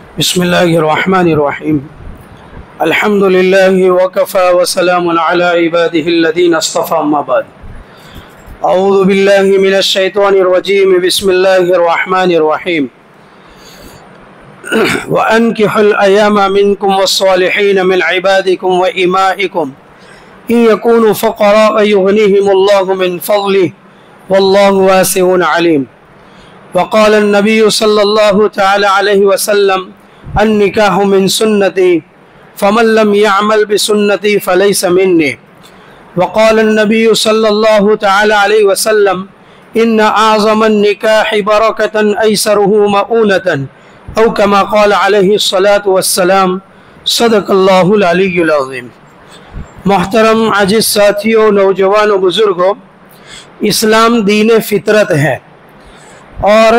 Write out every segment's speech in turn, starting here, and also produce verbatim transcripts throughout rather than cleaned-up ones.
بسم الله الرحمن الرحيم. الحمد لله وكفى وسلام على عباده الذين اصطفى. أما بعد، أعوذ بالله من الشيطان الرجيم. بسم الله الرحمن الرحيم. وأنكحوا الأيام منكم والصالحين من عبادكم وإمائكم إن يكونوا فقراء يغنيهم الله من فضله والله واسع عليم. وقال النبي صلى الله تعالى عليه وسلم: النكاح من سنتي فمن لم يعمل بسنتي فليس مني. وقال النبي صلى الله تعالى عليه وسلم: إن أعظم النكاح بركة أيسره مؤونة، أو كما قال عليه الصلاة والسلام. صدق اللہ العلی العظیم. محترم عزیز ساتھیوں، نوجوانوں، بزرگوں، اسلام دین فطرت ہے اور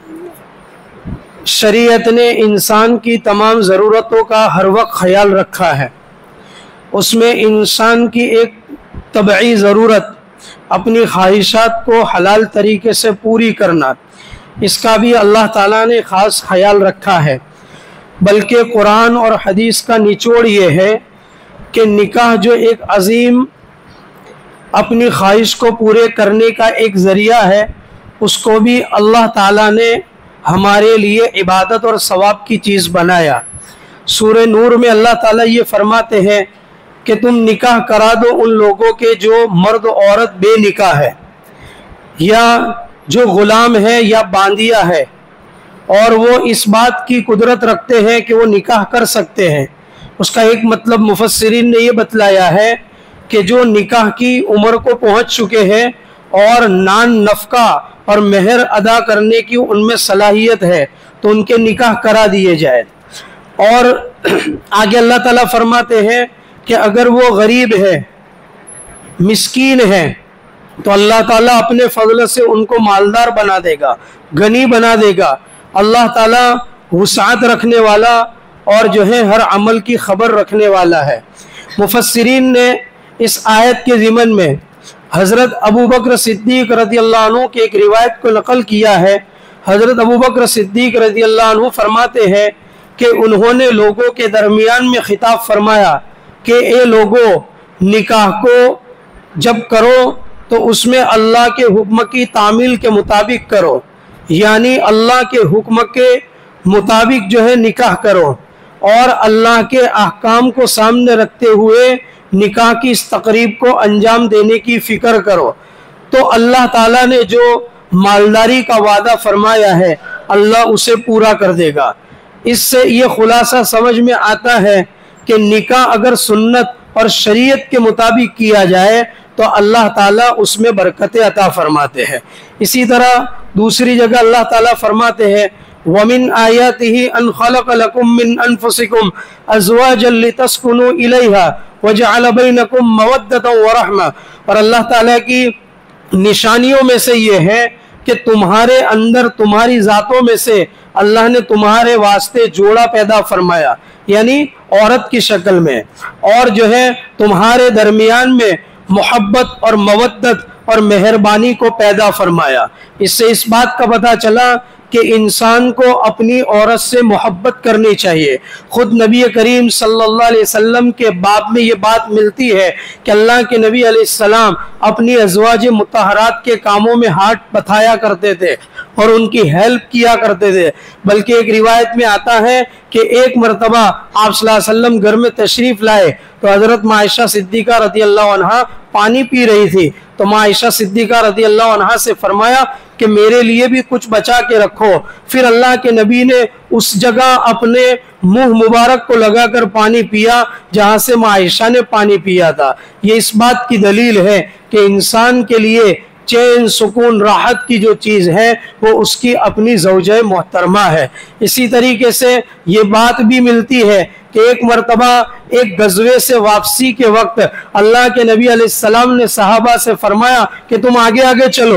شریعت نے انسان کی تمام ضرورتوں کا ہر وقت خیال رکھا ہے. اس میں انسان کی ایک طبعی ضرورت اپنی خواہشات کو حلال طریقے سے پوری کرنا، اس کا بھی اللہ تعالیٰ نے خاص خیال رکھا ہے. بلکہ قرآن اور حدیث کا نچوڑ یہ ہے کہ نکاح جو ایک عظیم اپنی خواہش کو پورے کرنے کا ایک ذریعہ ہے، اس کو بھی اللہ تعالیٰ نے ہمارے لیے عبادت اور ثواب کی چیز بنایا. سورہ نور میں اللہ تعالیٰ یہ فرماتے ہیں کہ تم نکاح کرا دو ان لوگوں کے جو مرد عورت بے نکاح ہے، یا جو غلام ہے یا باندیا ہے، اور وہ اس بات کی قدرت رکھتے ہیں کہ وہ نکاح کر سکتے ہیں. اس کا ایک مطلب مفسرین نے یہ بتلایا ہے کہ جو نکاح کی عمر کو پہنچ چکے ہیں اور نان نفقہ اور مہر ادا کرنے کی ان میں صلاحیت ہے، تو ان کے نکاح کرا دیے جائے. اور آگے اللہ تعالیٰ فرماتے ہیں کہ اگر وہ غریب ہے، مسکین ہے، تو اللہ تعالیٰ اپنے فضل سے ان کو مالدار بنا دے گا، غنی بنا دے گا. اللہ تعالیٰ وسعت رکھنے والا اور جو ہے ہر عمل کی خبر رکھنے والا ہے. مفسرین نے اس آیت کے ضمن میں حضرت ابو بکر صدیق رضی اللہ عنہ کی ایک روایت کو نقل کیا ہے. حضرت ابو بکر صدیق رضی اللہ عنہ فرماتے ہیں کہ انہوں نے لوگوں کے درمیان میں خطاب فرمایا کہ اے لوگوں، نکاح کو جب کرو تو اس میں اللہ کے حکم کی تعمیل کے مطابق کرو، یعنی اللہ کے حکم کے مطابق جو ہے نکاح کرو، اور اللہ کے احکام کو سامنے رکھتے ہوئے نکاح کی اس تقریب کو انجام دینے کی فکر کرو. تو اللہ تعالیٰ نے جو مالداری کا وعدہ فرمایا ہے اللہ اسے پورا کر دے گا. اس سے یہ خلاصہ سمجھ میں آتا ہے کہ نکاح اگر سنت اور شریعت کے مطابق کیا جائے تو اللہ تعالیٰ اس میں برکتیں عطا فرماتے ہیں. اسی طرح دوسری جگہ اللہ تعالیٰ فرماتے ہیں: وَمِنْ آيَاتِهِ أَنْ خَلَقَ لَكُم مِّنْ أَنفُسِكُمْ أَزْوَاجًا لِتَسْكُنُوا إِلَيْهَا وَجَعَلَ بَيْنَكُمْ مَوَدَّةً وَرَحْمَةً. اور اللہ تعالیٰ کی نشانیوں میں سے یہ ہے کہ تمہارے اندر، تمہاری ذاتوں میں سے اللہ نے تمہارے واسطے جوڑا پیدا فرمایا، یعنی عورت کی شکل میں، اور جو ہے تمہارے درمیان میں محبت اور مودت اور مہربانی کو پیدا فرمایا. اس سے اس بات کا پتہ چلا کہ انسان کو اپنی عورت سے محبت کرنی چاہیے. خود نبی کریم صلی اللہ علیہ وسلم کے باب میں یہ بات ملتی ہے کہ اللہ کے نبی علیہ السلام اپنی ازواج مطہرات کے کاموں میں ہاتھ بتایا کرتے تھے اور ان کی ہیلپ کیا کرتے تھے. بلکہ ایک روایت میں آتا ہے کہ ایک مرتبہ آپ صلی اللہ علیہ وسلم گھر میں تشریف لائے تو حضرت عائشہ صدیقہ رضی اللہ عنہا پانی پی رہی تھی. تو عائشہ صدیقہ رضی اللہ عنہا سے فرمایا کہ میرے لیے بھی کچھ بچا کے رکھو. پھر اللہ کے نبی نے اس جگہ اپنے منہ مبارک کو لگا کر پانی پیا جہاں سے عائشہ نے پانی پیا تھا. یہ اس بات کی دلیل ہے کہ انسان کے لیے چین، سکون، راحت کی جو چیز ہے وہ اس کی اپنی زوجہ محترمہ ہے. اسی طریقے سے یہ بات بھی ملتی ہے کہ ایک مرتبہ ایک غزوے سے واپسی کے وقت اللہ کے نبی علیہ السلام نے صحابہ سے فرمایا کہ تم آگے آگے چلو،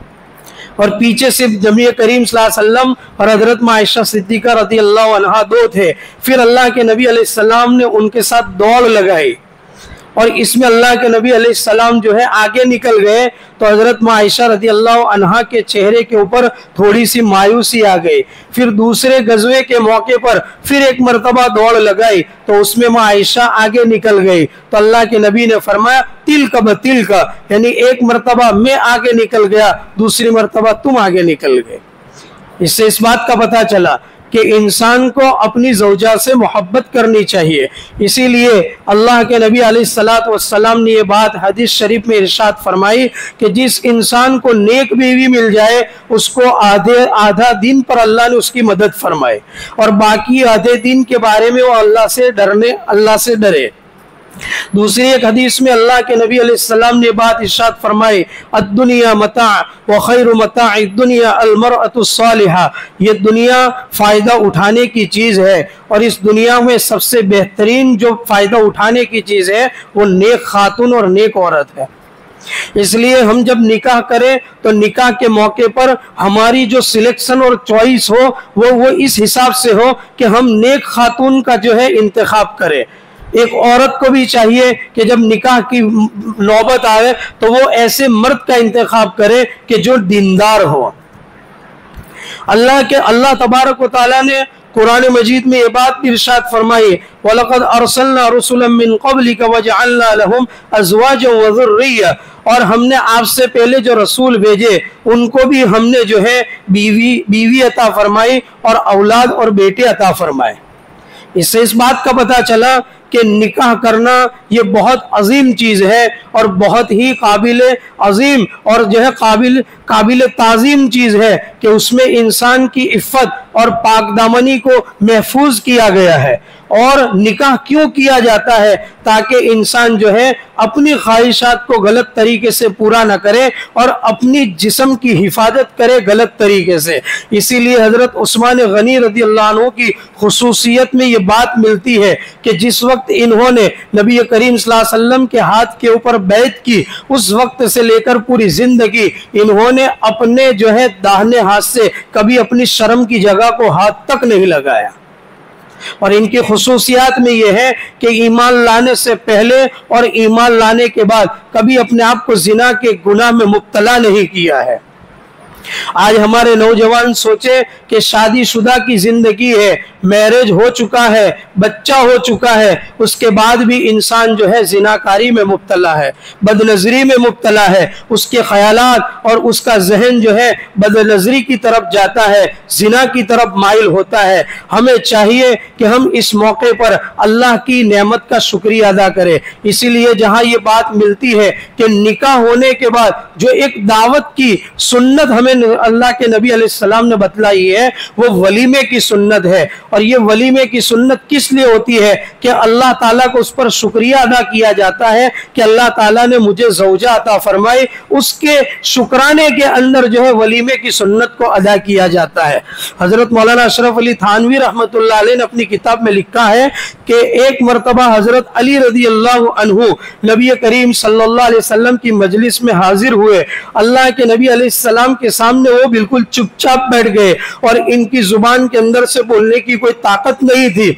اور پیچھے سے نبی کریم صلی اللہ علیہ وسلم اور حضرت عائشہ صدیقہ رضی اللہ عنہا دو تھے. پھر اللہ کے نبی علیہ السلام نے ان کے ساتھ دوڑ لگائی اور اس میں اللہ کے نبی علیہ السلام جو ہے آگے نکل گئے تو حضرت عائشہ رضی اللہ عنہا کے چہرے کے اوپر تھوڑی سی مایوسی آ گئی. پھر دوسرے غزوے کے موقع پر پھر ایک مرتبہ دوڑ لگائی تو اس میں عائشہ آگے نکل گئی تو اللہ کے نبی نے فرمایا تلک بتلک، یعنی ایک مرتبہ میں آگے نکل گیا، دوسری مرتبہ تم آگے نکل گئے. اس سے اس بات کا پتہ چلا کہ انسان کو اپنی زوجہ سے محبت کرنی چاہیے. اسی لیے اللہ کے نبی علیہ الصلوۃ والسلام نے یہ بات حدیث شریف میں ارشاد فرمائی کہ جس انسان کو نیک بیوی مل جائے اس کو آدھے آدھا دن پر اللہ نے اس کی مدد فرمائے اور باقی آدھے دن کے بارے میں وہ اللہ سے ڈرنے اللہ سے ڈرے. دوسری ایک حدیث میں اللہ کے نبی علیہ السلام نے بات ارشاد فرمائی الدنیا متاع وخیر متاع الدنیا المرأة الصالحہ، یہ دنیا فائدہ اٹھانے کی چیز ہے اور اس دنیا میں سب سے بہترین جو فائدہ اٹھانے کی چیز ہے وہ نیک خاتون اور نیک عورت ہے. اس لیے ہم جب نکاح کریں تو نکاح کے موقع پر ہماری جو سلیکشن اور چوائس ہو وہ وہ اس حساب سے ہو کہ ہم نیک خاتون کا جو ہے انتخاب کریں. ایک عورت کو بھی چاہیے کہ جب نکاح کی نوبت آئے تو وہ ایسے مرد کا انتخاب کرے کہ جو دیندار ہو. اللہ کے اللہ تبارک و تعالیٰ نے قرآن مجید میں یہ بات بھی ارشاد فرمائی وَلَقَدْ أَرْسَلْنَا رُسُلًا مِّن قَبْلِكَ وَجَعَلْنَا لَهُمْ أَزْوَاجًا وَذُرِّيَّةً، اور ہم نے آپ سے پہلے جو رسول بھیجے ان کو بھی ہم نے جو ہے بیوی بیوی عطا فرمائی اور اولاد اور بیٹے عطا فرمائے. اس سے اس بات کا پتہ چلا کہ نکاح کرنا یہ بہت عظیم چیز ہے اور بہت ہی قابل عظیم اور جو ہے قابل قابل تعظیم چیز ہے کہ اس میں انسان کی عفت اور پاک دامنی کو محفوظ کیا گیا ہے. اور نکاح کیوں کیا جاتا ہے؟ تاکہ انسان جو ہے اپنی خواہشات کو غلط طریقے سے پورا نہ کرے اور اپنی جسم کی حفاظت کرے غلط طریقے سے. اسی لیے حضرت عثمان غنی رضی اللہ عنہ کی خصوصیت میں یہ بات ملتی ہے کہ جس وقت انہوں نے نبی کریم صلی اللہ علیہ وسلم کے ہاتھ کے اوپر بیعت کی اس وقت سے لے کر پوری زندگی انہوں نے اپنے جو ہے داہنے ہاتھ سے کبھی اپنی شرم کی جگہ کو ہاتھ تک نہیں لگایا. اور ان کی خصوصیات میں یہ ہے کہ ایمان لانے سے پہلے اور ایمان لانے کے بعد کبھی اپنے آپ کو زنا کے گناہ میں مبتلا نہیں کیا ہے. آج ہمارے نوجوان سوچے کہ شادی شدہ کی زندگی ہے، میرج ہو چکا ہے، بچہ ہو چکا ہے، اس کے بعد بھی انسان جو ہے زناکاری میں مبتلا ہے، بد نظری میں مبتلا ہے. اس کے خیالات اور اس کا ذہن جو ہے بد نظری کی طرف جاتا ہے، زنا کی طرف مائل ہوتا ہے. ہمیں چاہیے کہ ہم اس موقع پر اللہ کی نعمت کا شکریہ ادا کریں. اسی لیے جہاں یہ بات ملتی ہے کہ نکاح ہونے کے بعد جو ایک دعوت کی سنت ہمیں اللہ کے نبی علیہ السلام نے بتلائی ہے وہ ولیمے کی سنت ہے. اور یہ ولیمے کی سنت کس لیے ہوتی ہے کہ اللہ تعالیٰ کو اس پر شکریہ ادا کیا جاتا ہے کہ اللہ تعالیٰ نے مجھے زوجہ عطا فرمائی. اس کے شکرانے کے اندر جو ہے ولیمے کی سنت کو ادا کیا جاتا ہے. حضرت مولانا اشرف علی تھانوی رحمۃ اللہ علیہ نے اپنی کتاب میں لکھا ہے کہ ایک مرتبہ حضرت علی رضی اللہ عنہ نبی کریم صلی اللہ علیہ وسلم کی مجلس میں حاضر ہوئے. اللہ کے نبی علیہ السلام کے سامنے وہ بالکل چپ چاپ بیٹھ گئے اور ان کی زبان کے اندر سے بولنے کی کوئی طاقت نہیں تھی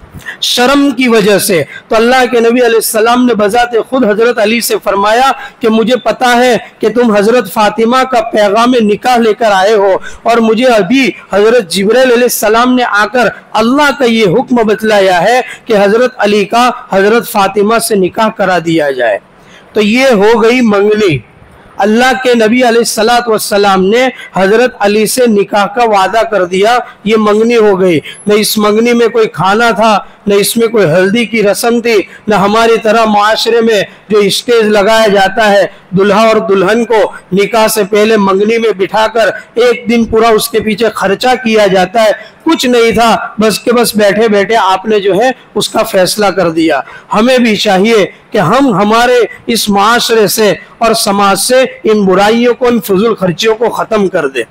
شرم کی وجہ سے. تو اللہ کے نبی علیہ السلام نے بذات خود حضرت علی سے فرمایا کہ مجھے پتا ہے کہ تم حضرت فاطمہ کا پیغام نکاح لے کر آئے ہو اور مجھے ابھی حضرت جبرائیل علیہ السلام نے آ کر اللہ کا یہ حکم بتلایا ہے کہ حضرت علی کا حضرت فاطمہ سے نکاح کرا دیا جائے. تو یہ ہو گئی منگنی. اللہ کے نبی علیہ الصلوۃ والسلام نے حضرت علی سے نکاح کا وعدہ کر دیا، یہ منگنی ہو گئی. نہ اس منگنی میں کوئی کھانا تھا، نہ اس میں کوئی ہلدی کی رسم تھی، نہ ہماری طرح معاشرے میں جو اسٹیج لگایا جاتا ہے دلہا اور دلہن کو نکاح سے پہلے منگنی میں بٹھا کر ایک دن پورا اس کے پیچھے خرچہ کیا جاتا ہے. کچھ نہیں تھا، بس کہ بس بیٹھے بیٹھے آپ نے جو ہے اس کا فیصلہ کر دیا. ہمیں بھی چاہیے کہ ہم ہمارے اس معاشرے سے اور سماج سے ان برائیوں کو، ان فضول خرچیوں کو ختم کر دیں.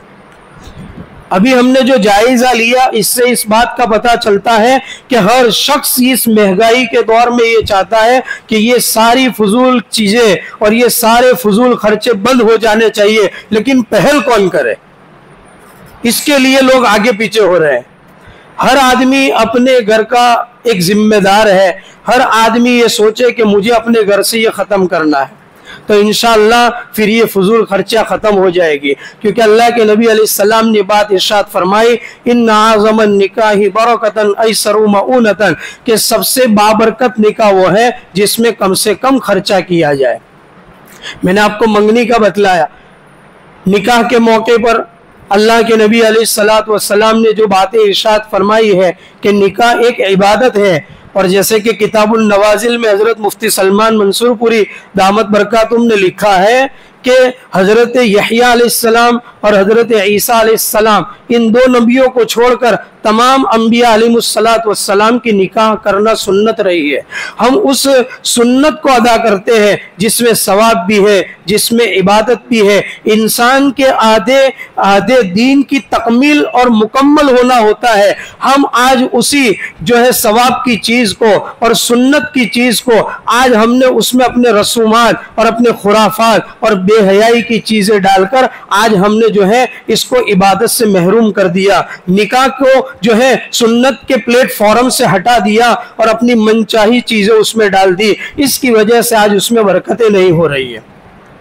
ابھی ہم نے جو جائزہ لیا اس سے اس بات کا پتہ چلتا ہے کہ ہر شخص اس مہنگائی کے دور میں یہ چاہتا ہے کہ یہ ساری فضول چیزیں اور یہ سارے فضول خرچے بند ہو جانے چاہیے. لیکن پہل کون کرے؟ اس کے لیے لوگ آگے پیچھے ہو رہے ہیں. ہر آدمی اپنے گھر کا ایک ذمہ دار ہے، ہر آدمی یہ سوچے کہ مجھے اپنے گھر سے یہ ختم کرنا ہے، تو انشاءاللہ پھر یہ فضول خرچہ ختم ہو جائے گی، کیونکہ اللہ کے نبی علیہ السلام نے بات ارشاد فرمائی ان اعظم النکاح برکتا ایسر مؤونتا، کہ سب سے بابرکت نکاح وہ ہے جس میں کم سے کم خرچہ کیا جائے۔ میں نے آپ کو منگنی کا بتلایا، نکاح کے موقع پر اللہ کے نبی علیہ السلام نے جو باتیں ارشاد فرمائی ہے کہ نکاح ایک عبادت ہے، اور جیسے کہ کتاب النوازل میں حضرت مفتی سلمان منصور پوری دامت برکاتہم نے لکھا ہے کہ حضرت یحییٰ علیہ السلام اور حضرت عیسیٰ علیہ السلام ان دو نبیوں کو چھوڑ کر تمام انبیاء علیہ السلام کی نکاح کرنا سنت رہی ہے۔ ہم اس سنت کو ادا کرتے ہیں جس میں ثواب بھی ہے، جس میں عبادت بھی ہے، انسان کے آدھے آدھے دین کی تکمیل اور مکمل ہونا ہوتا ہے۔ ہم آج اسی جو ہے ثواب کی چیز کو اور سنت کی چیز کو آج ہم نے اس میں اپنے رسومات اور اپنے خرافات اور بے حیائی کی چیزیں ڈال کر آج ہم نے جو ہے اس کو عبادت سے محروم کر دیا، نکاح کو جو ہے سنت کے پلیٹ فارم سے ہٹا دیا اور اپنی منچاہی چیزیں اس میں ڈال دی، اس کی وجہ سے آج اس میں برکتیں نہیں ہو رہی ہیں۔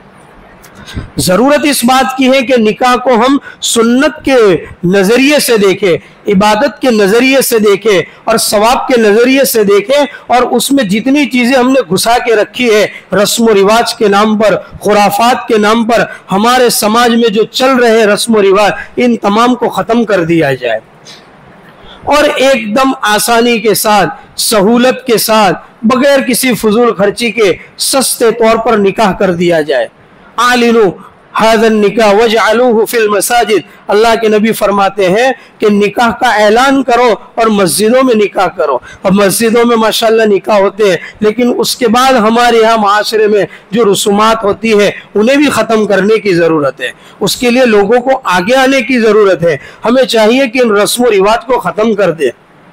ضرورت اس بات کی ہے کہ نکاح کو ہم سنت کے نظریے سے دیکھیں، عبادت کے نظریے سے دیکھیں اور ثواب کے نظریے سے دیکھیں، اور اس میں جتنی چیزیں ہم نے گھسا کے رکھی ہے رسم و رواج کے نام پر، خرافات کے نام پر، ہمارے سماج میں جو چل رہے رسم و رواج، ان تمام کو ختم کر دیا جائے اور ایک دم آسانی کے ساتھ، سہولت کے ساتھ، بغیر کسی فضول خرچی کے سستے طور پر نکاح کر دیا جائے۔ اعلنوا هذا النکاح واجعلوه فی المساجد، اللہ کے نبی فرماتے ہیں کہ نکاح کا اعلان کرو اور مسجدوں میں نکاح کرو، اور مسجدوں میں ماشاءاللہ نکاح ہوتے ہیں، لیکن اس کے بعد ہمارے یہاں معاشرے میں جو رسومات ہوتی ہے انہیں بھی ختم کرنے کی ضرورت ہے، اس کے لیے لوگوں کو آگے آنے کی ضرورت ہے۔ ہمیں چاہیے کہ ان رسم و رواج کو ختم کر دیں۔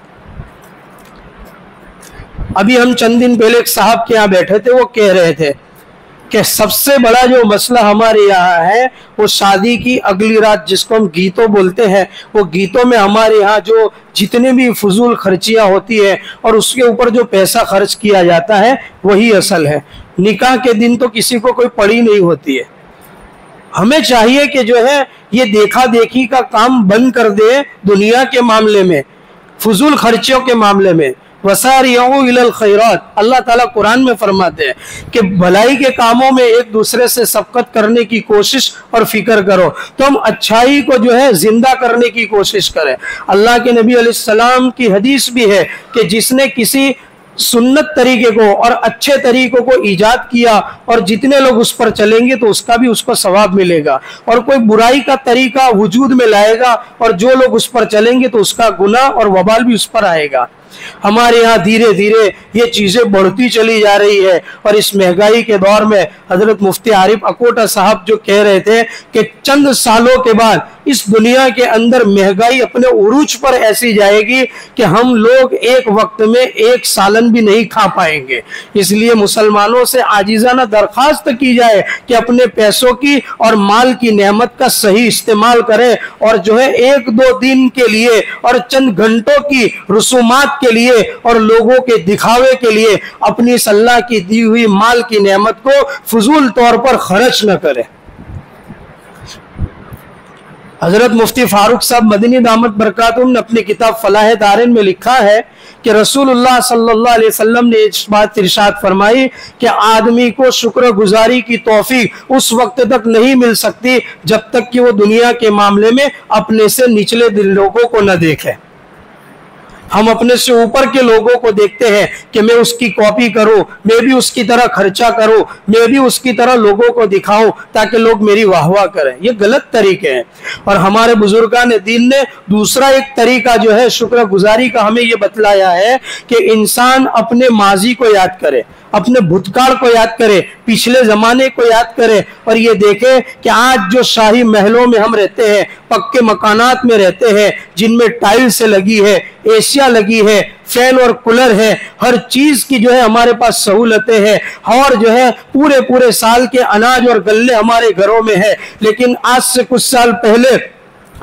ابھی ہم چند دن پہلے ایک صاحب کے یہاں بیٹھے تھے، وہ کہہ رہے تھے کہ سب سے بڑا جو مسئلہ ہمارے یہاں ہے وہ شادی کی اگلی رات، جس کو ہم گیتوں بولتے ہیں، وہ گیتوں میں ہمارے یہاں جو جتنے بھی فضول خرچیاں ہوتی ہے اور اس کے اوپر جو پیسہ خرچ کیا جاتا ہے وہی اصل ہے۔ نکاح کے دن تو کسی کو کوئی پڑی نہیں ہوتی ہے۔ ہمیں چاہیے کہ جو ہے یہ دیکھا دیکھی کا کام بند کر دے، دنیا کے معاملے میں، فضول خرچیوں کے معاملے میں۔ وَسَارِعُوا إِلَى الْخَيْرَاتِ، اللہ تعالیٰ قرآن میں فرماتے ہیں کہ بھلائی کے کاموں میں ایک دوسرے سے سبقت کرنے کی کوشش اور فکر کرو، تو ہم اچھائی کو جو ہے زندہ کرنے کی کوشش کریں۔ اللہ کے نبی علیہ السلام کی حدیث بھی ہے کہ جس نے کسی سنت طریقے کو اور اچھے طریقوں کو ایجاد کیا اور جتنے لوگ اس پر چلیں گے تو اس کا بھی اس کو ثواب ملے گا، اور کوئی برائی کا طریقہ وجود میں لائے گا اور جو لوگ اس پر چلیں گے تو اس کا گناہ اور وبال بھی اس پر آئے گا۔ ہمارے یہاں دھیرے دھیرے یہ چیزیں بڑھتی چلی جا رہی ہے، اور اس مہنگائی کے دور میں حضرت مفتی عارف اکوٹا صاحب جو کہہ رہے تھے کہ چند سالوں کے بعد اس دنیا کے اندر مہنگائی اپنے عروج پر ایسی جائے گی کہ ہم لوگ ایک وقت میں ایک سالن بھی نہیں کھا پائیں گے۔ اس لیے مسلمانوں سے عاجزانہ درخواست کی جائے کہ اپنے پیسوں کی اور مال کی نعمت کا صحیح استعمال کریں، اور جو ہے ایک دو دن کے لیے اور چند گھنٹوں کی رسومات کے لیے اور لوگوں کے دکھاوے کے لیے اپنی اللہ کی دی ہوئی مال کی نعمت کو فضول طور پر خرچ نہ کریں۔ حضرت مفتی فاروق صاحب مدنی دامت برکاتہم نے اپنی کتاب فلاح دارین میں لکھا ہے کہ رسول اللہ صلی اللہ علیہ وسلم نے اس بات ارشاد فرمائی کہ آدمی کو شکر گزاری کی توفیق اس وقت تک نہیں مل سکتی جب تک کہ وہ دنیا کے معاملے میں اپنے سے نچلے دل لوگوں کو نہ دیکھے۔ ہم اپنے سے اوپر کے لوگوں کو دیکھتے ہیں کہ میں اس کی کاپی کروں، میں بھی اس کی طرح خرچہ کروں، میں بھی اس کی طرح لوگوں کو دکھاؤں تاکہ لوگ میری واہ واہ کریں۔ یہ غلط طریقے ہیں، اور ہمارے بزرگان دین نے دوسرا ایک طریقہ جو ہے شکر گزاری کا ہمیں یہ بتلایا ہے کہ انسان اپنے ماضی کو یاد کرے، اپنے بھوتکال کو یاد کرے، پچھلے زمانے کو یاد کرے، اور یہ دیکھے کہ آج جو شاہی محلوں میں ہم رہتے ہیں، پکے مکانات میں رہتے ہیں جن میں ٹائل سے لگی ہے، ایسیا لگی ہے، فین اور کولر ہے، ہر چیز کی جو ہے ہمارے پاس سہولتیں ہیں، اور جو ہے پورے پورے سال کے اناج اور غلے ہمارے گھروں میں ہے، لیکن آج سے کچھ سال پہلے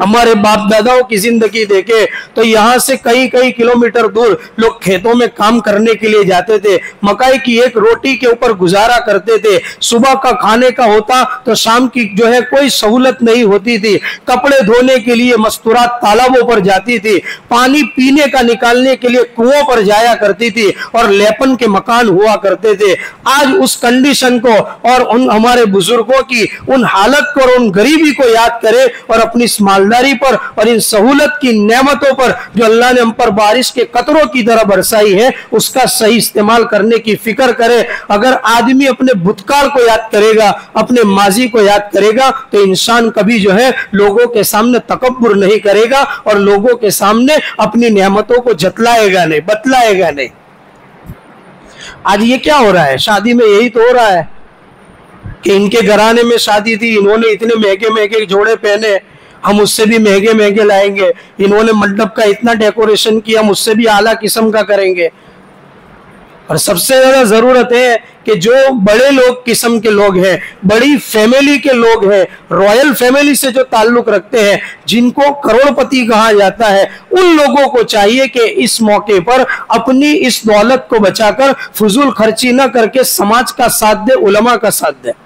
ہمارے باپ داداؤں کی زندگی دیکھے تو یہاں سے کئی کئی کلومیٹر دور لوگ کھیتوں میں کام کرنے کے لیے جاتے تھے، مکئی کی ایک روٹی کے اوپر گزارا کرتے تھے، صبح کا کھانے کا ہوتا تو شام کی جو ہے کوئی سہولت نہیں ہوتی تھی، کپڑے دھونے کے لیے مستورات تالابوں پر جاتی تھی، پانی پینے کا نکالنے کے لیے کنووں پر جایا کرتی تھی اور لیپن کے مکان ہوا کرتے تھے۔ آج اس کنڈیشن کو اور ان ہمارے بزرگوں کی ان حالت کو اور ان غریبی کو یاد کرے اور اپنی اس مالداری پر اور ان سہولت کی نعمتوں پر جو اللہ نے ہم پر بارش کے قطروں کی طرح برسائی ہے اس کا صحیح استعمال کرنے کی فکر کرے۔ اگر آدمی اپنے بھوتکال کو یاد کرے گا، اپنے ماضی کو یاد کرے گا تو انسان کبھی جو ہے لوگوں کے سامنے تکبر نہیں کرے گا اور لوگوں کے سامنے اپنی نعمتوں کو جتلائے گا نہیں، بتلائے گا نہیں۔ آج یہ کیا ہو رہا ہے؟ شادی میں یہی تو ہو رہا ہے کہ ان کے گھرانے میں شادی تھی، انہوں نے اتنے مہنگے مہنگے جوڑے پہنے، ہم اس سے بھی مہنگے مہنگے لائیں گے، انہوں نے منڈپ کا اتنا ڈیکوریشن کیا، ہم اس سے بھی اعلیٰ قسم کا کریں گے۔ اور سب سے زیادہ ضرورت ہے کہ جو بڑے لوگ قسم کے لوگ ہیں، بڑی فیملی کے لوگ ہیں، رائل فیملی سے جو تعلق رکھتے ہیں، جن کو کروڑ پتی کہا جاتا ہے، ان لوگوں کو چاہیے کہ اس موقع پر اپنی اس دولت کو بچا کر فضول خرچی نہ کر کے سماج کا ساتھ دے، علماء کا ساتھ دے۔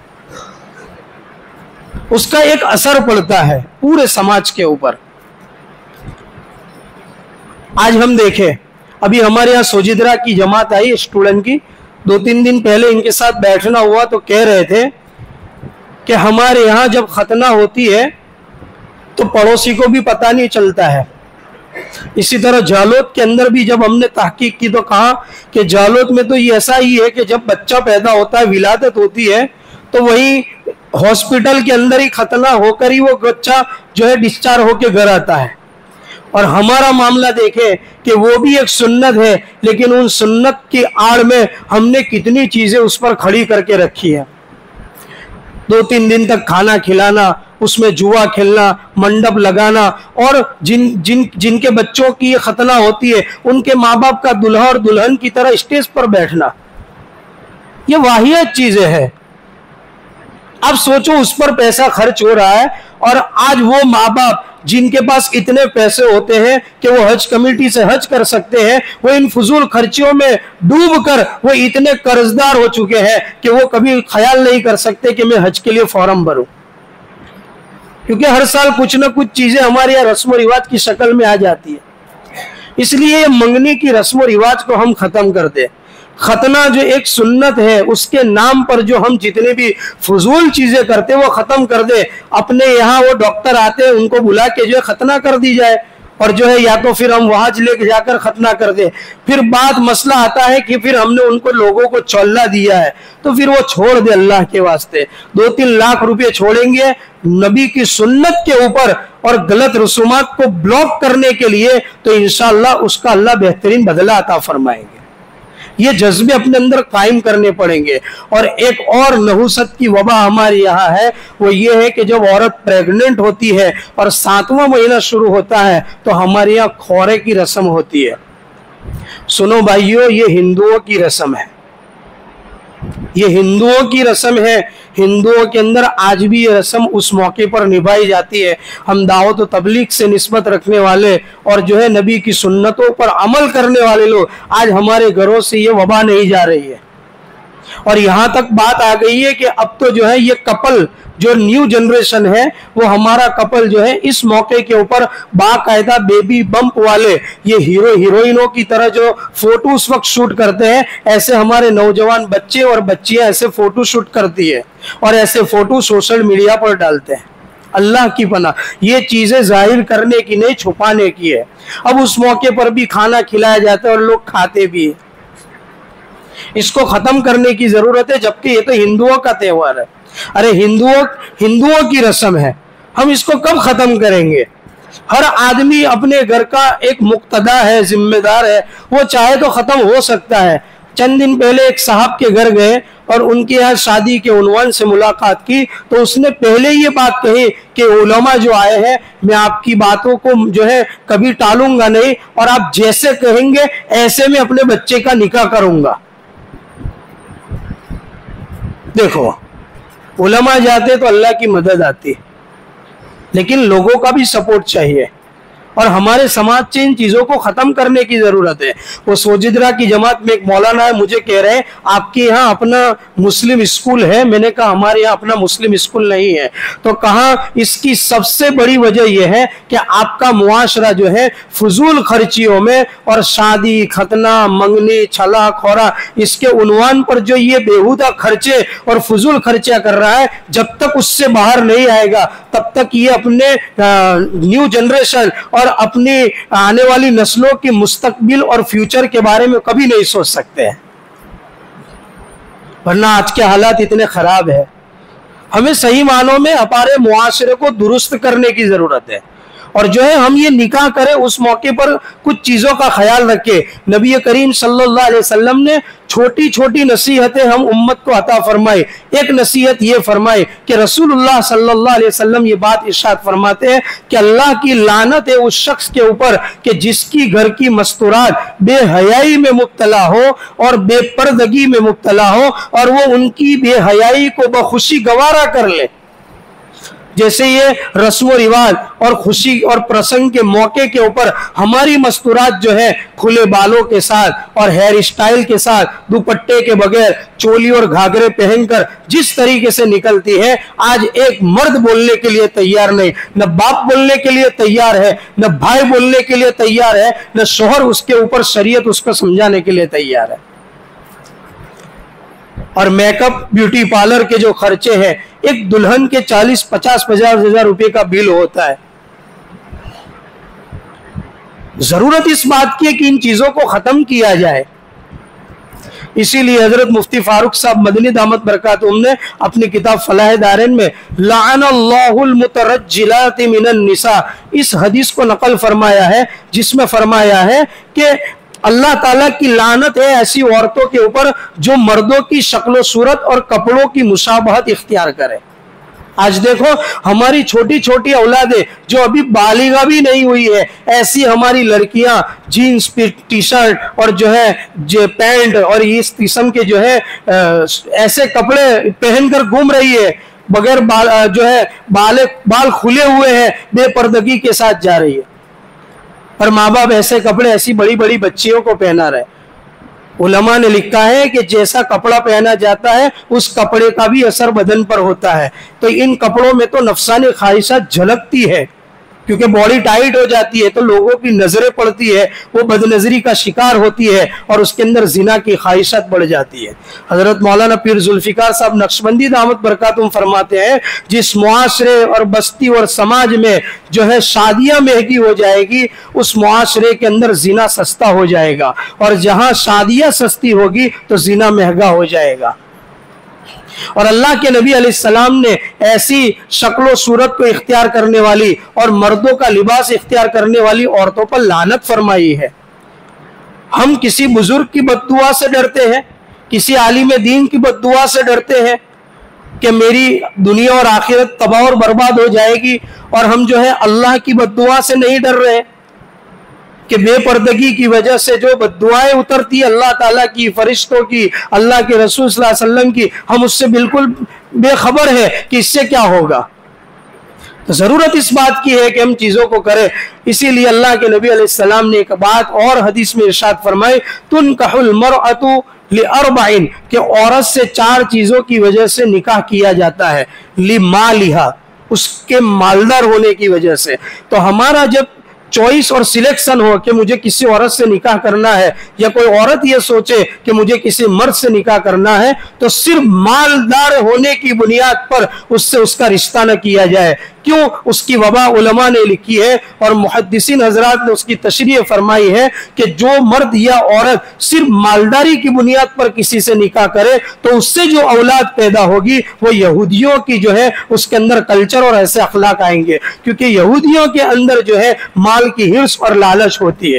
اس کا ایک اثر پڑتا ہے پورے سماج کے اوپر۔ آج ہم دیکھیں، ابھی ہمارے یہاں سوجدرا کی جماعت آئی اسٹوڈنٹ کی، دو تین دن پہلے ان کے ساتھ بیٹھنا ہوا تو کہہ رہے تھے کہ ہمارے یہاں جب ختنہ ہوتی ہے تو پڑوسی کو بھی پتہ نہیں چلتا ہے۔ اسی طرح جالوت کے اندر بھی جب ہم نے تحقیق کی تو کہا کہ جالوت میں تو یہ ایسا ہی ہے کہ جب بچہ پیدا ہوتا ہے، ولادت ہوتی ہے، تو وہی ہاسپٹل کے اندر ہی ختنہ ہو کر ہی وہ بچہ جو ہے ڈسچارج ہو کے گھر آتا ہے۔ اور ہمارا معاملہ دیکھیں کہ وہ بھی ایک سنت ہے، لیکن ان سنت کی آڑ میں ہم نے کتنی چیزیں اس پر کھڑی کر کے رکھی ہے۔ دو تین دن تک کھانا کھلانا، اس میں جوا کھیلنا، منڈپ لگانا، اور جن جن جن کے بچوں کی ختنہ ہوتی ہے ان کے ماں باپ کا دلہا اور دلہن کی طرح اسٹیج پر بیٹھنا، یہ واحد چیزیں ہیں۔ اب سوچو اس پر پیسہ خرچ ہو رہا ہے، اور آج وہ ماں باپ جن کے پاس اتنے پیسے ہوتے ہیں کہ وہ حج کمیٹی سے حج کر سکتے ہیں، وہ ان فضول خرچیوں میں ڈوب کر وہ اتنے قرضدار ہو چکے ہیں کہ وہ کبھی خیال نہیں کر سکتے کہ میں حج کے لیے فارم بھروں، کیونکہ ہر سال کچھ نہ کچھ چیزیں ہمارے یہاں رسم و رواج کی شکل میں آ جاتی ہے۔ اس لیے یہ منگنی کی رسم و رواج کو ہم ختم کر دیں۔ ختنہ جو ایک سنت ہے، اس کے نام پر جو ہم جتنے بھی فضول چیزیں کرتے وہ ختم کر دے۔ اپنے یہاں وہ ڈاکٹر آتے ہیں، ان کو بلا کے جو ہے ختنہ کر دی جائے، اور جو ہے یا تو پھر ہم وہاں لے کے جا کر ختنہ کر دیں۔ پھر بعد مسئلہ آتا ہے کہ پھر ہم نے ان کو لوگوں کو چولہ دیا ہے تو پھر وہ چھوڑ دے اللہ کے واسطے۔ دو تین لاکھ روپے چھوڑیں گے نبی کی سنت کے اوپر اور غلط رسومات کو بلاک کرنے کے لیے، تو انشاءاللہ اس کا اللہ بہترین بدلہ عطا فرمائیں گے۔ یہ جذبے اپنے اندر قائم کرنے پڑیں گے۔ اور ایک اور نحوست کی وبا ہمارے یہاں ہے، وہ یہ ہے کہ جب عورت پریگننٹ ہوتی ہے اور ساتواں مہینہ شروع ہوتا ہے تو ہمارے یہاں کھورے کی رسم ہوتی ہے۔ سنو بھائیو، یہ ہندوؤں کی رسم ہے، یہ ہندوؤں کی رسم ہے۔ ہندوؤں کے اندر آج بھی یہ رسم اس موقع پر نبھائی جاتی ہے۔ ہم دعوت و تبلیغ سے نسبت رکھنے والے اور جو ہے نبی کی سنتوں پر عمل کرنے والے لوگ، آج ہمارے گھروں سے یہ وبا نہیں جا رہی ہے۔ اور یہاں تک بات آ گئی ہے کہ اب تو جو ہے یہ کپل جو نیو جنریشن ہے، وہ ہمارا کپل جو ہے اس موقع کے اوپر باقاعدہ بیبی بمپ والے یہ ہیرو ہیروئنوں کی طرح جو فوٹو اس وقت شوٹ کرتے ہیں، ایسے ہمارے نوجوان بچے اور بچیاں ایسے فوٹو شوٹ کرتی ہے اور ایسے فوٹو سوشل میڈیا پر ڈالتے ہیں۔ اللہ کی پناہ، یہ چیزیں ظاہر کرنے کی نہیں، چھپانے کی ہے۔ اب اس موقع پر بھی کھانا کھلایا جاتا ہے اور لوگ کھاتے بھی ہیں۔ اس کو ختم کرنے کی ضرورت ہے، جبکہ یہ تو ہندوؤں کا تہوار ہے۔ ارے ہندوؤں ہندوؤں کی رسم ہے، ہم اس کو کب ختم کریں گے؟ ہر آدمی اپنے گھر کا ایک مقتدا ہے، ذمہ دار ہے، وہ چاہے تو ختم ہو سکتا ہے۔ چند دن پہلے ایک صاحب کے گھر گئے اور ان کے یہاں شادی کے عنوان سے ملاقات کی، تو اس نے پہلے یہ بات کہی کہ علماء جو آئے ہیں، میں آپ کی باتوں کو جو ہے کبھی ٹالوں گا نہیں، اور آپ جیسے کہیں گے ایسے میں اپنے بچے کا نکاح کروں گا۔ دیکھو، علماء جاتے تو اللہ کی مدد آتی، لیکن لوگوں کا بھی سپورٹ چاہیے اور ہمارے سماج سے ان چیزوں کو ختم کرنے کی ضرورت ہے۔ وہ سوجدرا کی جماعت میں ایک مولانا ہے، مجھے کہہ رہے ہیں آپ کے یہاں اپنا مسلم اسکول ہے؟ میں نے کہا ہمارے یہاں اپنا مسلم اسکول نہیں ہے۔ تو کہا اس کی سب سے بڑی وجہ یہ ہے کہ آپ کا معاشرہ جو ہے فضول خرچیوں میں اور شادی، ختنہ، منگنی، چھلا کھورا، اس کے عنوان پر جو یہ بیہودہ خرچے اور فضول خرچہ کر رہا ہے، جب تک اس سے باہر نہیں آئے گا تب تک یہ اپنے نیو جنریشن اور اپنی آنے والی نسلوں کی مستقبل اور فیوچر کے بارے میں کبھی نہیں سوچ سکتے ہیں۔ ورنہ آج کے حالات اتنے خراب ہیں، ہمیں صحیح معنوں میں ہمارے معاشرے کو درست کرنے کی ضرورت ہے، اور جو ہے ہم یہ نکاح کریں اس موقع پر کچھ چیزوں کا خیال رکھیں۔ نبی کریم صلی اللہ علیہ وسلم نے چھوٹی چھوٹی نصیحتیں ہم امت کو عطا فرمائے۔ ایک نصیحت یہ فرمائے کہ رسول اللہ صلی اللہ علیہ وسلم یہ بات ارشاد فرماتے ہیں کہ اللہ کی لعنت ہے اس شخص کے اوپر کہ جس کی گھر کی مستورات بے حیائی میں مبتلا ہو اور بے پردگی میں مبتلا ہو اور وہ ان کی بے حیائی کو بخوشی گوارا کر لے۔ جیسے یہ رسم و رواج اور خوشی اور پرسنگ کے موقع کے اوپر ہماری مستورات جو ہے کھلے بالوں کے ساتھ اور ہیئر اسٹائل کے ساتھ، دوپٹے کے بغیر، چولی اور گھاگرے پہن کر جس طریقے سے نکلتی ہے، آج ایک مرد بولنے کے لیے تیار نہیں، نہ باپ بولنے کے لیے تیار ہے، نہ بھائی بولنے کے لیے تیار ہے، نہ شوہر اس کے اوپر شریعت اس کو سمجھانے کے لیے تیار ہے۔ اور میک اپ، بیوٹی پارلر کے جو خرچے ہیں، ایک دلہن کے چالیس پچاس پچاس ہزار روپے کا بل ہوتا ہے۔ ضرورت اس بات کی ہے کہ ان چیزوں کو ختم کیا جائے۔ اسی لیے حضرت مفتی فاروق صاحب مدنی دامت برکاتہم نے اپنی کتاب فلاح دارین میں لعن اللہ المترجلات من النساء اس حدیث کو نقل فرمایا ہے، جس میں فرمایا ہے کہ اللہ تعالیٰ کی لعنت ہے ایسی عورتوں کے اوپر جو مردوں کی شکل و صورت اور کپڑوں کی مشابہت اختیار کرے۔ آج دیکھو ہماری چھوٹی چھوٹی اولادیں جو ابھی بالغہ بھی نہیں ہوئی ہے، ایسی ہماری لڑکیاں جینز ٹی شرٹ اور جو ہے جو پینٹ اور اس قسم کے جو ہے ایسے کپڑے پہن کر گھوم رہی ہے، بغیر بال جو ہے بال بال کھلے ہوئے ہیں، بے پردگی کے ساتھ جا رہی ہے، اور ماں باپ ایسے کپڑے ایسی بڑی بڑی بچیوں کو پہنا رہے۔ علماء نے لکھا ہے کہ جیسا کپڑا پہنا جاتا ہے اس کپڑے کا بھی اثر بدن پر ہوتا ہے۔ تو ان کپڑوں میں تو نفسانی خواہشات جھلکتی ہے، کیونکہ باڈی ٹائٹ ہو جاتی ہے تو لوگوں کی نظریں پڑتی ہے، وہ بد نظری کا شکار ہوتی ہے اور اس کے اندر زنا کی خواہشات بڑھ جاتی ہے۔ حضرت مولانا پیر ذوالفقار صاحب نقشبندی دامت برکاتہم فرماتے ہیں جس معاشرے اور بستی اور سماج میں جو ہے شادیاں مہنگی ہو جائے گی، اس معاشرے کے اندر زنا سستا ہو جائے گا، اور جہاں شادیاں سستی ہوگی تو زنا مہنگا ہو جائے گا۔ اور اللہ کے نبی علیہ السلام نے ایسی شکل و صورت کو اختیار کرنے والی اور مردوں کا لباس اختیار کرنے والی عورتوں پر لعنت فرمائی ہے۔ ہم کسی بزرگ کی بد دعا سے ڈرتے ہیں، کسی عالم دین کی بد دعا سے ڈرتے ہیں کہ میری دنیا اور آخرت تباہ اور برباد ہو جائے گی، اور ہم جو ہے اللہ کی بد دعا سے نہیں ڈر رہے کہ بے پردگی کی وجہ سے جو بد دعائیں اترتی اللہ تعالیٰ کی، فرشتوں کی، اللہ کے رسول صلی اللہ علیہ وسلم کی، ہم اس سے بالکل بے خبر ہے کہ اس سے کیا ہوگا۔ تو ضرورت اس بات کی ہے کہ ہم چیزوں کو کریں۔ اسی لیے اللہ کے نبی علیہ السلام نے ایک بات اور حدیث میں ارشاد فرمائی، تنکح المرأۃ لاربع، کہ عورت سے چار چیزوں کی وجہ سے نکاح کیا جاتا ہے، لمالہا، اس کے مالدار ہونے کی وجہ سے۔ تو ہمارا جب چوائس اور سلیکشن ہو کہ مجھے کسی عورت سے نکاح کرنا ہے، یا کوئی عورت یہ سوچے کہ مجھے کسی مرد سے نکاح کرنا ہے، تو صرف مالدار ہونے کی بنیاد پر اس سے اس کا رشتہ نہ کیا جائے۔ کیوں؟ اس کی وبا علماء نے لکھی ہے اور محدثین حضرات نے اس کی تشریح فرمائی ہے کہ جو مرد یا عورت صرف مالداری کی بنیاد پر کسی سے نکاح کرے تو اس سے جو اولاد پیدا ہوگی وہ یہودیوں کی جو ہے اس کے اندر کلچر اور ایسے اخلاق آئیں گے، کیونکہ یہودیوں کے اندر جو ہے مال کی ہرس اور لالچ ہوتی ہے۔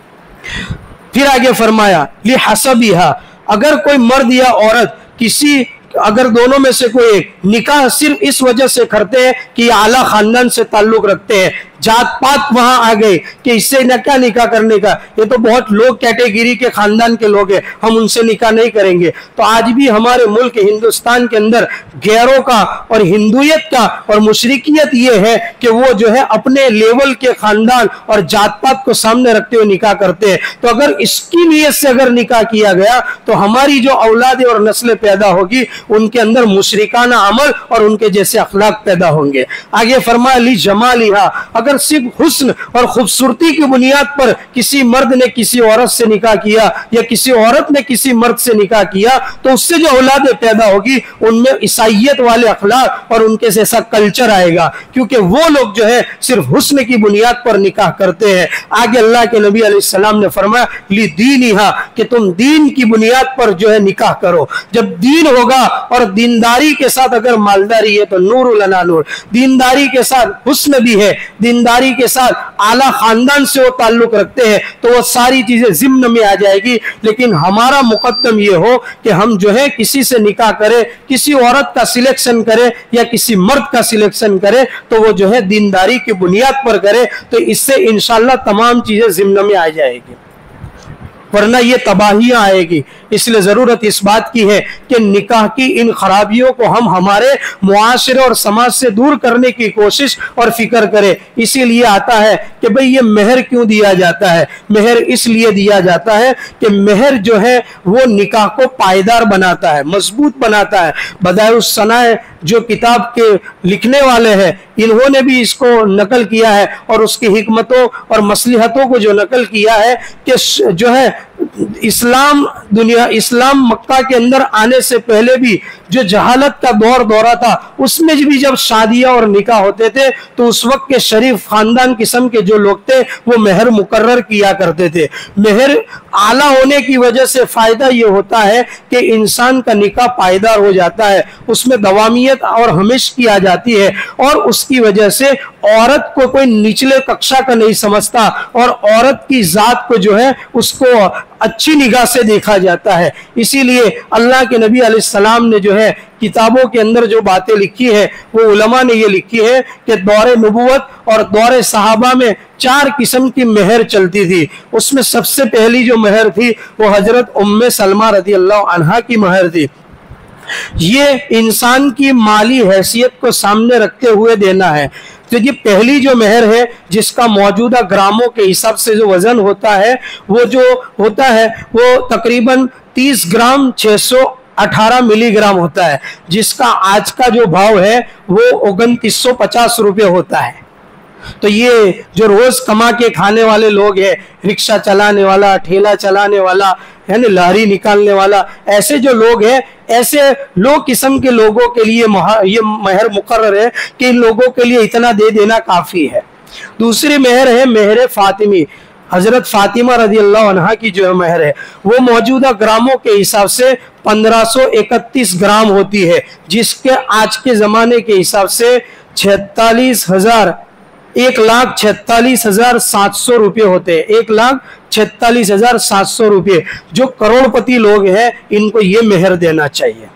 پھر آگے فرمایا لحسبھا، اگر کوئی مرد یا عورت کسی اگر دونوں میں سے کوئی نکاح صرف اس وجہ سے کرتے ہیں کہ یہ اعلیٰ خاندان سے تعلق رکھتے ہیں، जात पात वहां आ गए कि इससे न क्या निकाह करने का, ये तो बहुत लोग कैटेगरी के खानदान के लोग हैं, हम उनसे निकाह नहीं करेंगे। तो आज भी हमारे मुल्क हिंदुस्तान के अंदर गैरों का और हिंदुयत का और मुशरिकियत ये है कि वो जो है अपने लेवल के खानदान और जात पात को सामने रखते हुए निकाह करते हैं। तो अगर इसकी नीयत से अगर निकाह किया गया तो हमारी जो औलाद और नस्लें पैदा होगी उनके अंदर मुशरिकाना अमल और उनके जैसे अखलाक पैदा होंगे। आगे फरमाया ली जमालिहा, अगर सिर्फ हुस्न और खूबसूरती की बुनियाद पर किसी मर्द ने किसी औरत से निकाह किया या किसी औरत ने किसी मर्द से निकाह किया तो उससे जो औलादें पैदा होगी उनमें ईसाइयत वाले अखलाक और उनके जैसा कल्चर आएगा, क्योंकि वो लोग जो है सिर्फ हुस्न की बुनियाद पर निकाह करते हैं। आगे अल्लाह के नबी अलैहिस्सलाम ने फरमाया ली दीनिहा, कि तुम दीन की बुनियाद पर जो है निकाह करो। जब दीन होगा और दीनदारी के साथ अगर मालदारी है तो नूरुल अला नूर, दीनदारी के साथ हुस्न भी है, दीनदारी के साथ आला खानदान से वो ताल्लुक रखते हैं तो वो सारी चीजें जिम्न में आ जाएगी। लेकिन हमारा मुकद्दम ये हो कि हम जो है किसी से निकाह करें, किसी औरत का सिलेक्शन करें या किसी मर्द का सिलेक्शन करें तो वो जो है दीनदारी की बुनियाद पर करे, तो इससे इंशाअल्लाह तमाम चीजें जिम्न में आ जाएगी, वरना ये तबाहियां आएगी। इसलिए जरूरत इस बात की है कि निकाह की इन खराबियों को हम हमारे मुआशरे और समाज से दूर करने की कोशिश और फिक्र करें। इसीलिए आता है कि भाई ये मेहर क्यों दिया जाता है। मेहर इसलिए दिया जाता है कि मेहर जो है वो निकाह को पायदार बनाता है, मजबूत बनाता है। बदाउस सनाए जो किताब के लिखने वाले हैं इन्होंने भी इसको नकल किया है और उसकी हिकमतों और मसलिहतों को जो नकल किया है कि जो है इस्लाम दुनिया इस्लाम मक्का के अंदर आने से पहले भी जो जहालत का दौर दौरा था उसमें भी जब शादियां और निकाह होते थे तो उस वक्त के शरीफ खानदान किस्म के जो लोग थे वो मेहर मुकर्रर किया करते थे। मेहर आला होने की वजह से फायदा ये होता है कि इंसान का निकाह पायदार हो जाता है, उसमें दवामियत और हमेश की आ जाती है और उसकी वजह से औरत को कोई निचले कक्षा का नहीं समझता और औरत की जात को जो है उसको अच्छी निगाह से देखा जाता है। इसीलिए अल्लाह के नबी अलैहिस्सलाम ने जो है किताबों के अंदर जो बातें लिखी है वो उलमा ने ये लिखी है कि दौरे नबुवत और दौरे सहाबा में चार किस्म की मेहर चलती थी। उसमें सबसे पहली जो मेहर थी वो हजरत उम्मे सलमा रदी अल्लाह अन्हा की मेहर थी। ये इंसान की माली हैसियत को सामने रखते हुए देना है। तो ये पहली जो मेहर है जिसका मौजूदा ग्रामों के हिसाब से जो वजन होता है वो जो होता है वो तकरीबन तीस ग्राम छह सौ अठारह मिलीग्राम होता है, जिसका आज का जो भाव है वो उनतीस सौ पचास रुपये होता है। तो ये जो रोज कमा के खाने वाले लोग हैं, रिक्शा चलाने वाला, ठेला चलाने वाला, है ना, लहरी निकालने वाला, ऐसे जो लोग हैं, ऐसे लो किस्म के लोगों के लिए ये मेहर मुकर्रर है कि इन लोगों के लिए इतना दे देना काफी है। दूसरी मेहर है मेहर फातिमी, हजरत फातिमा रदी अल्लाह अन्हा की जो मेहर है वो मौजूदा ग्रामों के हिसाब से पंद्रह सौ इकतीस ग्राम होती है, जिसके आज के जमाने के हिसाब से छियालीस हजार एक लाख छियालीस हजार सात सौ रुपये होते हैं। एक लाख छियालीस हजार सात सौ रुपये जो करोड़पति लोग हैं इनको ये मेहर देना चाहिए।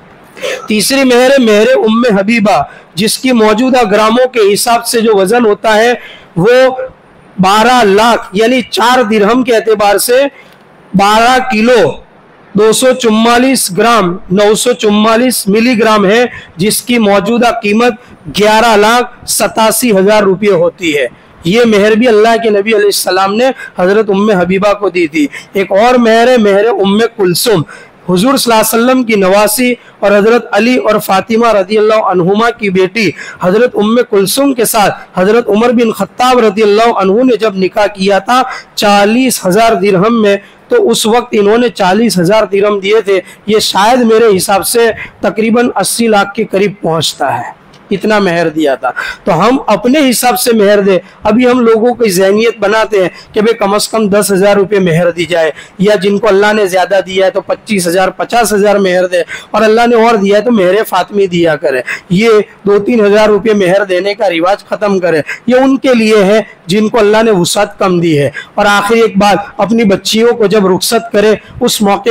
तीसरी मेहर है मेहर उम्मे हबीबा, जिसकी मौजूदा ग्रामों के हिसाब से जो वजन होता है वो बारह लाख यानी चार दिरहम के एतबार से बारह किलो दो सौ चुम्मालीस ग्राम नौ सौ चुम्मालीस मिलीग्राम है, जिसकी मौजूदा कीमत ग्यारह लाख सतासी हजार रुपये होती है। ये मेहर भी अल्लाह के नबी अलैहिस्सलाम ने हजरत उम्मे हबीबा को दी थी। एक और मेहर है मेहर उम्मे कुलसुम, हुजूर सल्लल्लाहु अलैहि वसल्लम की नवासी और हजरत अली और फातिमा रदी अल्लाह अन्हुमा की बेटी हजरत उम्मे कुलसुम के साथ हजरत उमर बिन खत्ताब रदी अल्लाह अन्हु ने जब निकाह किया था चालीस हजार दिरहम में, तो उस वक्त इन्होंने चालीस हजार दिरहम दिए थे। ये शायद मेरे हिसाब से तकरीबन अस्सी लाख के करीब पहुंचता है, इतना मेहर दिया था। तो हम अपने हिसाब से मेहर दे। अभी हम लोगों की ज़हनियत बनाते हैं कि भाई कम से कम दस हजार रुपये मेहर दी जाए, या जिनको अल्लाह ने ज्यादा दिया है तो पच्चीस हजार पचास हजार मेहर दे, और अल्लाह ने और दिया है तो मेहर फातिमी दिया करे। ये दो तीन हजार रुपये मेहर देने का रिवाज खत्म करे। ये उनके लिए है जिनको अल्लाह ने वुसअत कम दी है। और आखिर एक बात, अपनी बच्चियों को जब रुखसत करे उस मौके पर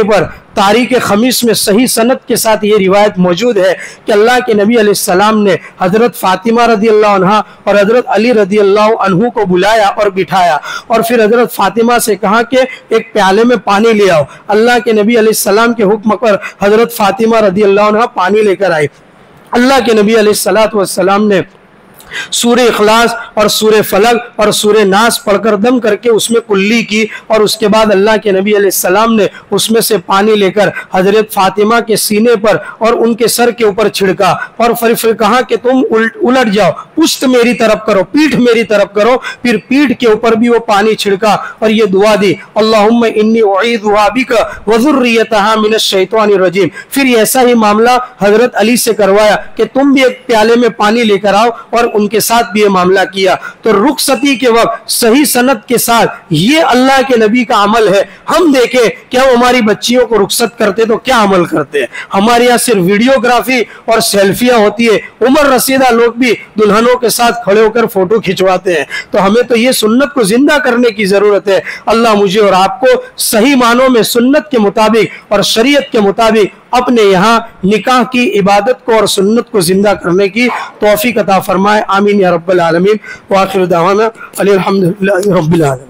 तारीख खमीस में सही सनद के साथ ये रिवायत मौजूद है कि अल्लाह के नबी अलैहिस्सलाम ने हज़रत फ़ातिमा रज़ियल्लाहु अन्हा और हज़रत अली रज़ियल्लाहु अन्हु को बुलाया और बिठाया और फिर हज़रत फ़ातिमा से कहा कि एक प्याले में पानी ले आओ। अल्लाह के नबी अलैहिस्सलाम के हुक्म पर हज़रत फ़ातिमा रज़ियल्लाहु अन्हा पानी लेकर आई। अल्लाह के नबी अलैहिस्सलातु वस्सलाम ने सूरे इखलास और सूरे फलक और सूरे नास पढ़कर दम करके उसमें कुल्ली की और उसके बाद अल्लाह के नबी अलैहिस्सलाम ने उसमें से पानी लेकर हजरत फातिमा के सीने पर और उनके सर के ऊपर छिड़का और फिर फिर कहा कि तुम उलट उलट जाओ, पुश्त मेरी तरफ करो, पीठ मेरी तरफ करो। फिर पीठ के ऊपर भी वो पानी छिड़का और ये दुआ दी, अल्लाहुम्मा इन्नी उईज़ुहा बिका व ज़ुर्रियतहा मिनश शैतानिर रजीम। फिर ऐसा ही मामला हजरत अली से करवाया कि तुम भी एक प्याले में पानी लेकर आओ और उनके साथ भी ये मामला किया। तो रुखसती के वक्त सही सनद के साथ ये अल्लाह के नबी का अमल है। हम देखें कि हम हमारी बच्चियों को रुखसत करते तो क्या अमल करते हैं। हमारे यहाँ सिर्फ वीडियोग्राफी और सेल्फियां होती है। उमर रसीदा लोग भी दुल्हनों के साथ खड़े होकर फोटो खिंचवाते हैं। तो हमें तो ये सुन्नत को जिंदा करने की जरूरत है। अल्लाह मुझे और आपको सही मानों में सुन्नत के मुताबिक और शरीयत के मुताबिक अपने यहाँ निकाह की इबादत को और सुन्नत को जिंदा करने की तौफीक अता फरमाए। आमीन या रब्बल आलमीन। व आखिर दावाना अनिल हम्दुलिल्लाहि रब्बिल आलमीन।